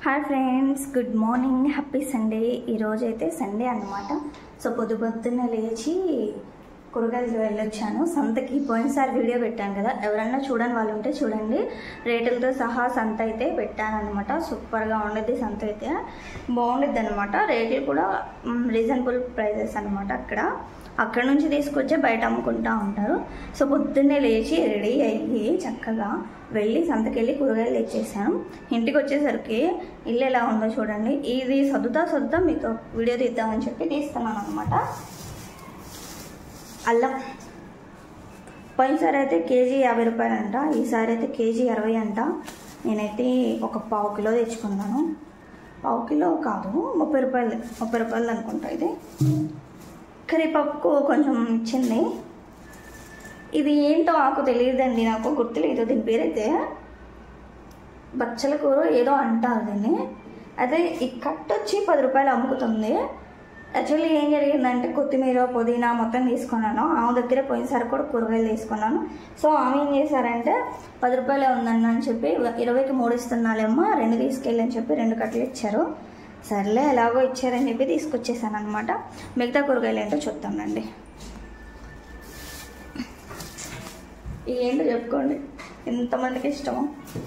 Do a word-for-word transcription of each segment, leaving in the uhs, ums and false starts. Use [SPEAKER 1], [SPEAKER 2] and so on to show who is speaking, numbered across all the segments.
[SPEAKER 1] Hi friends, good morning, happy Sunday. ఈరోజు అయితే Sunday అన్నమాట. సో పొద్దు పొద్దున్నే లేచి కూరగాయలు వెళ్ళొచ్చాను సంతకి. పోయినసారి వీడియో పెట్టాను కదా, ఎవరన్నా చూడని వాళ్ళు ఉంటే చూడండి. రేటులతో సహా సంత అయితే పెట్టాను అనమాట. సూపర్గా ఉండేది సంత అయితే, బాగుండిద్ది అనమాట. రేట్లు కూడా రీజనబుల్ ప్రైజెస్ అనమాట. అక్కడ అక్కడ నుంచి తీసుకొచ్చే బయట అమ్ముకుంటూ ఉంటారు. సో పొద్దున్నే లేచి రెడీ అయ్యి చక్కగా వెళ్ళి సంతకెళ్ళి కూరగాయలు తెచ్చేసాను. ఇంటికి వచ్చేసరికి ఇల్లు ఎలా ఉందో చూడండి. ఇది సర్దుతా సర్దుతా మీకు వీడియో తీద్దామని చెప్పి తీస్తున్నాను అనమాట. అల్లం పోయినసారి అయితే కేజీ యాభై రూపాయలు అంట, ఈసారి అయితే కేజీ అరవై అంట. నేనైతే ఒక పావు కిలో తెచ్చుకున్నాను. పావు కిలో కాదు, ముప్పై రూపాయలు ముప్పై రూపాయలు అనుకుంటా. ఇది కరివేపాకు కొంచెం ఇచ్చింది. ఇది ఏంటో ఆకు తెలియదండి, నాకు గుర్తులేదు దీని పేరైతే. బచ్చల కూర ఏదో అంటారు దీన్ని. అదే ఈ కట్ వచ్చి పది రూపాయలు అమ్ముకుతుంది. యాక్చువల్లీ ఏం జరిగిందంటే కొత్తిమీర పుదీనా మొత్తం తీసుకున్నాను. ఆమె దగ్గర పోయినసారి కూడా కూరగాయలు తీసుకున్నాను. సో ఆమె ఏం చేశారంటే పది రూపాయలే ఉందన్న అని చెప్పి ఇరవైకి మూడు ఇస్తున్నాలేమ్మా, రెండు తీసుకెళ్ళని చెప్పి రెండు కట్టలు ఇచ్చారు. సర్లే ఎలాగో ఇచ్చారని చెప్పి తీసుకొచ్చేసాను అనమాట. మిగతా కూరగాయలు ఏంటో చూద్దామండి. ఏంటో చెప్పుకోండి, ఎంతమందికి ఇష్టమో.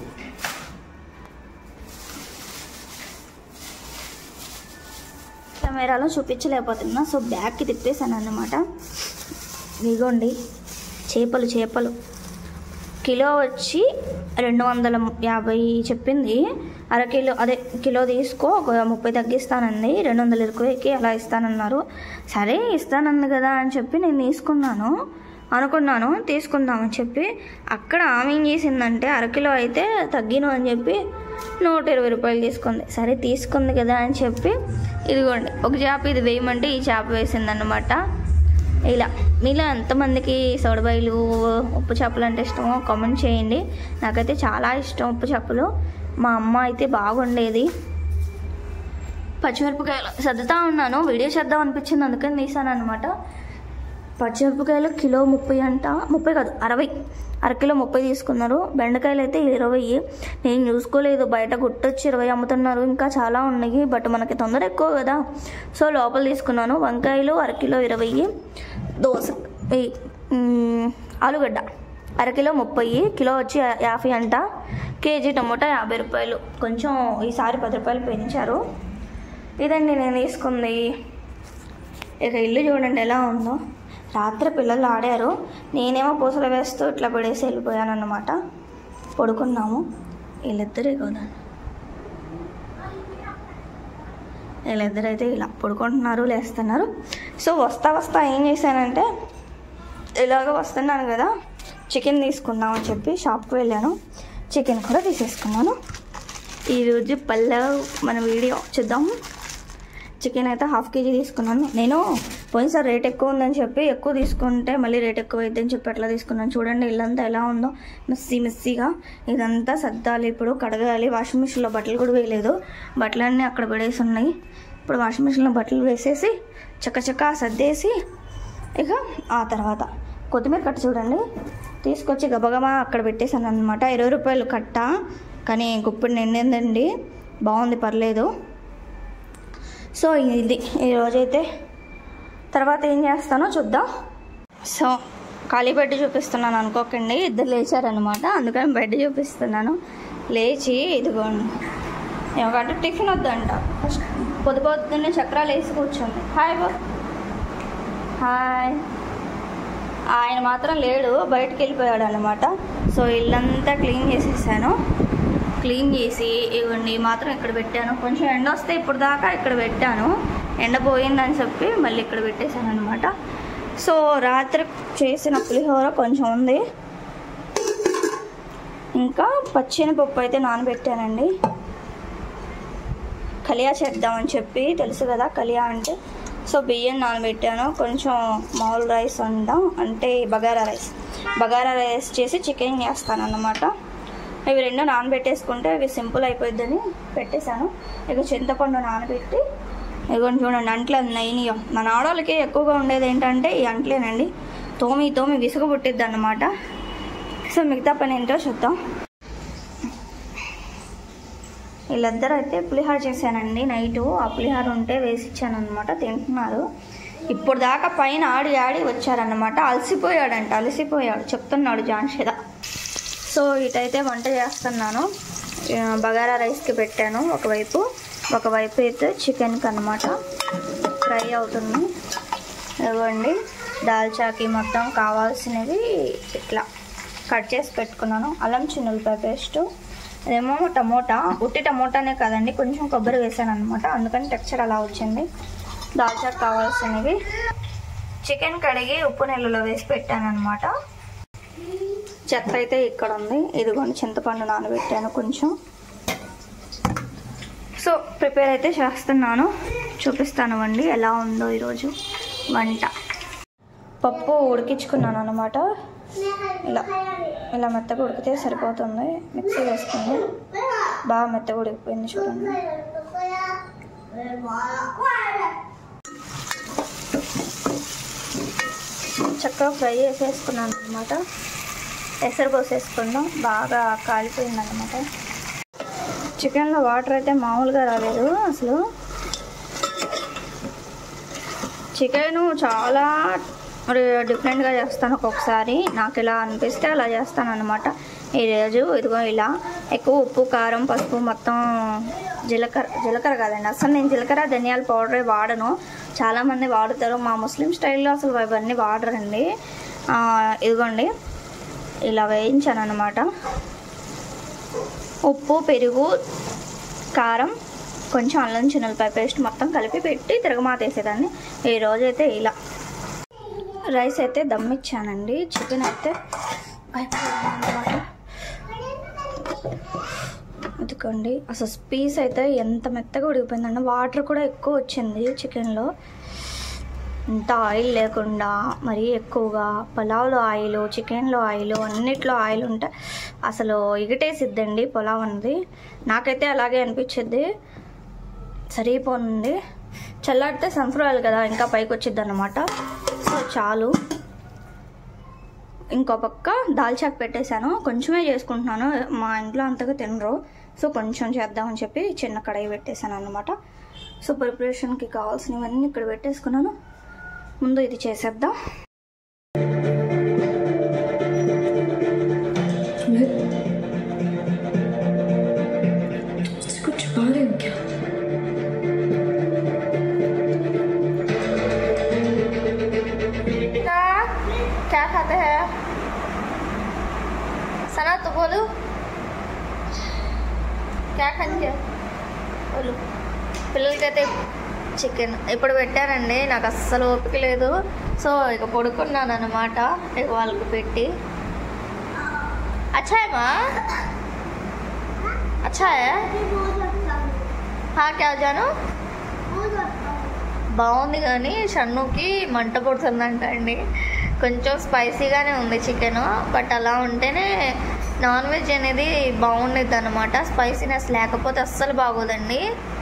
[SPEAKER 1] కెమెరాలో చూపించలేకపోతున్నా, సో బ్యాగ్కి తిప్పేసాను అన్నమాట. ఇదిగోండి చేపలు చేపలు కిలో వచ్చి రెండు వందల యాభై చెప్పింది. అర కిలో అదే కిలో తీసుకో, ఒక ముప్పై తగ్గిస్తానండి, రెండు వందల ఇరవైకి అలా ఇస్తానన్నారు. సరే ఇస్తానంది కదా అని చెప్పి నేను తీసుకున్నాను అనుకున్నాను తీసుకుందామని చెప్పి. అక్కడ ఆమె ఏం చేసిందంటే అరకిలో అయితే తగ్గిను అని చెప్పి నూట ఇరవై రూపాయలు తీసుకుంది. సరే తీసుకుంది కదా అని చెప్పి ఇదిగోండి ఒక చేప ఇది వేయమంటే ఈ చేప వేసిందన్నమాట. ఇలా మీలో ఎంతమందికి సోడబాయిలు ఉప్పు చేపలు అంటే ఇష్టమో కామెంట్ చేయండి. నాకైతే చాలా ఇష్టం ఉప్పు చేపలు. మా అమ్మ అయితే బాగుండేది. పచ్చిమిరపకాయలు సర్దుతా ఉన్నాను, వీడియో చేద్దాం అనిపించింది, అందుకని తీసాను అనమాట. పచ్చిమిరపకాయలు కిలో ముప్పై అంట, ముప్పై కాదు అరవై, అరకిలో ముప్పై తీసుకున్నారు. బెండకాయలు అయితే ఇరవై. నేను చూసుకోలేదు, బయట గుట్టొచ్చి ఇరవై అమ్ముతున్నారు. ఇంకా చాలా ఉన్నాయి, బట్ మనకి తొందర ఎక్కువ కదా, సో లోపల తీసుకున్నాను. వంకాయలు అరకిలో ఇరవై. దోస ఆలుగడ్డ అరకిలో ముప్పై, కిలో వచ్చి యాభై అంట. కేజీ టమోటా యాభై రూపాయలు, కొంచెం ఈసారి పది రూపాయలు పెంచారు. ఇదండి నేను తీసుకుంది. ఇక ఇల్లు చూడండి ఎలా ఉందో. రాత్రి పిల్లలు ఆడారు, నేనేమో పూసలు వేస్తూ ఇట్లా పడేసి వెళ్ళిపోయాను అన్నమాట. పడుకున్నాము. వీళ్ళిద్దరే కదా, వీళ్ళిద్దరైతే ఇలా పడుకుంటున్నారు, లేస్తున్నారు. సో వస్తా వస్తా ఏం చేశానంటే ఇలాగ వస్తున్నాను కదా, చికెన్ తీసుకుందామని చెప్పి షాప్కి వెళ్ళాను. చికెన్ కూడా తీసేసుకున్నాను. ఈరోజు పల్లె మన వీడియో చూద్దాము. చికెన్ అయితే హాఫ్ కేజీ తీసుకున్నాను. నేను పోయినసారి రేట్ ఎక్కువ ఉందని చెప్పి ఎక్కువ తీసుకుంటే మళ్ళీ రేట్ ఎక్కువ అవుతుందని చెప్పి అట్లా తీసుకున్నాను. చూడండి ఇల్లంతా ఎలా ఉందో, మెస్సీ మెస్సీగా. ఇదంతా సర్దాలి, ఇప్పుడు కడగాలి. వాషింగ్ మిషన్లో బట్టలు కూడా వేయలేదు, బట్టలన్నీ అక్కడ పడేసి ఉన్నాయి. ఇప్పుడు వాషింగ్ మిషన్లో బట్టలు వేసేసి చక్కచక్క సర్దేసి ఇక ఆ తర్వాత కొత్తిమీర కట్ట చూడండి తీసుకొచ్చి గబగబా అక్కడ పెట్టేశాను అనమాట. ఇరవై రూపాయలు కట్ట, కానీ గుప్పుడు నిండిందండి, బాగుంది, పర్లేదు. సో ఇది ఈరోజైతే తర్వాత ఏం చేస్తానో చూద్దాం. సో ఖాళీ బెడ్ చూపిస్తున్నాను అనుకోకండి, ఇద్దరు లేచారనమాట, అందుకని బెడ్ చూపిస్తున్నాను. లేచి ఇదిగోండి ఏమంటే టిఫిన్ వద్దంట, ఫస్ట్ పొద్దు పొద్దున్నే చక్రాలు వేసి కూర్చోండి. హాయ్ బా హాయ్. ఆయన మాత్రం లేడు, బయటకు వెళ్ళిపోయాడు అనమాట. సో ఇల్లంతా క్లీన్ చేసేసాను. క్లీన్ చేసి ఇవ్వండి మాత్రం ఇక్కడ పెట్టాను. కొంచెం ఎండ వస్తే ఇప్పుడు దాకా ఇక్కడ పెట్టాను, ఎండ పోయిందని చెప్పి మళ్ళీ ఇక్కడ పెట్టేశాను అనమాట. సో రాత్రి చేసిన పులిహోర కొంచెం ఉంది, ఇంకా పచ్చెనపప్పు అయితే నానబెట్టానండి. కలియా చేద్దామని చెప్పి, తెలుసు కదా కలియా అంటే. సో బియ్యం నానబెట్టాను, కొంచెం మామూలు రైస్ వండాం, అంటే బగారా రైస్ బగారా రైస్ చేసి చికెన్ చేస్తాను అన్నమాట. ఇవి రెండు నానబెట్టేసుకుంటే ఇవి సింపుల్ అయిపోద్దని పెట్టేశాను. ఇక చింతపండు నానబెట్టి ఇక చూడండి అంట్లు నైనియో. మన ఆడవాళ్ళకి ఎక్కువగా ఉండేది ఏంటంటే ఈ అంట్లేనండి, తోమి తోమి విసుగు పుట్టిద్ది అన్నమాట. సో మిగతా పని ఏంటో చూద్దాం. వీళ్ళిద్దరూ అయితే పులిహార చేశానండి నైటు. ఆ పులిహార ఉంటే వేసి ఇచ్చాను అనమాట, తింటున్నారు. ఇప్పుడు దాకా పైన ఆడి ఆడి వచ్చారనమాట. అలసిపోయాడంట, అలసిపోయాడు చెప్తున్నాడు జాన్షిద. సో ఇటైతే వంట చేస్తున్నాను. బగారా రైస్కి పెట్టాను ఒకవైపు, ఒకవైపు అయితే చికెన్కి అనమాట ఫ్రై అవుతుంది. ఇవ్వండి దాల్చాకి మొత్తం కావాల్సినవి ఇట్లా కట్ చేసి పెట్టుకున్నాను. అల్లం చిన్నులపాయ పేస్టు, అదేమో టమోటా, ఉట్టి టమోటానే కాదండి కొంచెం కొబ్బరి వేసాను అనమాట, అందుకని టెక్స్చర్ అలా వచ్చింది. దాల్చాకి కావాల్సినవి చికెన్ కడిగి ఉప్పు నీళ్ళలో వేసి పెట్టాను అనమాట. చెత్త అయితే ఇక్కడ ఉంది. ఇదిగోండి చింతపండు నానబెట్టాను కొంచెం. సో ప్రిపేర్ అయితే చేస్తున్నాను, చూపిస్తాను అండి ఎలా ఉందో ఈరోజు వంట. పప్పు ఉడికించుకున్నాను అనమాట. ఇలా ఇలా మెత్తగా ఉడికితే సరిపోతుంది. మిక్సీ వేసుకుంది, బాగా మెత్తగా ఉడికిపోయింది చూడండి. చక్కగా ఫ్రై చేసేసుకున్నాను అనమాట. ఎసరు పోసేసుకుందాం, బాగా కాలిపోయింది అనమాట. చికెన్లో వాటర్ అయితే మామూలుగా రాలేదు అసలు. చికెన్ చాలా మరి డిఫరెంట్గా చేస్తాను ఒక్కొక్కసారి, నాకు ఇలా అనిపిస్తే అలా చేస్తాను అనమాట. ఈరోజు ఇదిగో ఇలా ఎక్కువ ఉప్పు కారం పసుపు మొత్తం జీలకర్ర జీలకర్ర కాదండి అసలు నేను జీలకర్ర ధనియాల పౌడరే వాడను. చాలామంది వాడుతారు, మా ముస్లిం స్టైల్లో అసలు ఇవన్నీ వాడరండి. ఇదిగోండి ఇలా వేయించాను అనమాట. ఉప్పు పెరుగు కారం కొంచెం అల్లం చిన్నులపాయ పేస్ట్ మొత్తం కలిపి పెట్టి తిరగమాత వేసేదాన్ని. ఈరోజైతే ఇలా రైస్ అయితే దమ్ ఇచ్చానండి. చికెన్ అయితే అయిపోయిందన్నమాట. ఇదిగోండి అసలు పీస్ అయితే ఎంత మెత్తగా ఉడికిపోయిందండి. వాటర్ కూడా ఎక్కువ వచ్చింది చికెన్లో, ఇంత ఆయిల్ లేకుండా మరీ ఎక్కువగా. పులావ్లో ఆయిల్, చికెన్లో ఆయిల్, అన్నిట్లో ఆయిల్ ఉంటే అసలు ఎగిటేసిద్దండి పులావ్ అనేది. నాకైతే అలాగే అనిపించింది. సరిపోతుంది. చల్లారితే సన్ఫ్లవర్ ఆయిల్ కదా ఇంకా పైకి వచ్చిద్ది అన్నమాట. సో చాలు. ఇంకో పక్క దాల్చాకు పెట్టేశాను, కొంచెమే చేసుకుంటున్నాను, మా ఇంట్లో అంతగా తినరు. సో కొంచెం చేద్దామని చెప్పి చిన్న కడాయి పెట్టేశాను అన్నమాట. సో ప్రిపరేషన్కి కావాల్సినవన్నీ ఇక్కడ పెట్టేసుకున్నాను. ముందు ఇది చేసేద్దాం. क्या खाते हैं सना? तो बोलो क्या खाएंगे बोलो. పిల్లలకైతే చికెన్ ఇప్పుడు పెట్టానండి, నాకు అస్సలు ఓపిక లేదు. సో ఇక పడుకున్నాను అనమాట ఇక వాళ్ళకి పెట్టి. అచ్చా హై మా, అచ్చా హై హా క్యా జాను. బాగుంది కానీ షన్నుకి మంట పుడుతుందంట అండి. కొంచెం స్పైసీగానే ఉంది చికెన్, బట్ అలా ఉంటేనే నాన్ వెజ్ అనేది బాగుండిద్ది అనమాట. స్పైసీనెస్ లేకపోతే అస్సలు బాగోదండి.